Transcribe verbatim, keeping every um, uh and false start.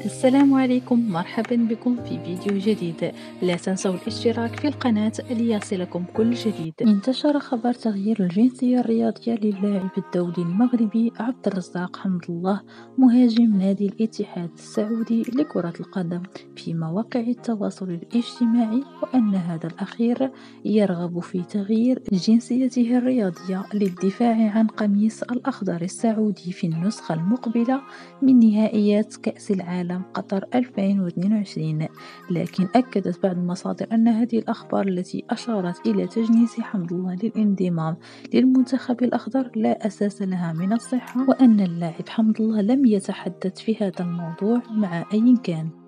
السلام عليكم، مرحبا بكم في فيديو جديد. لا تنسوا الاشتراك في القناة ليصلكم كل جديد. انتشر خبر تغيير الجنسية الرياضية للاعب الدولي المغربي عبد الرزاق حمد الله مهاجم نادي الاتحاد السعودي لكرة القدم في مواقع التواصل الاجتماعي، وأن هذا الأخير يرغب في تغيير جنسيته الرياضية للدفاع عن قميص الأخضر السعودي في النسخة المقبلة من نهائيات كأس العالم قطر ألفين واثنين وعشرين. لكن أكدت بعض المصادر أن هذه الأخبار التي أشارت إلى تجنيس حمد الله للانضمام للمنتخب الأخضر لا أساس لها من الصحة، وأن اللاعب حمد الله لم يتحدث في هذا الموضوع مع أي كان.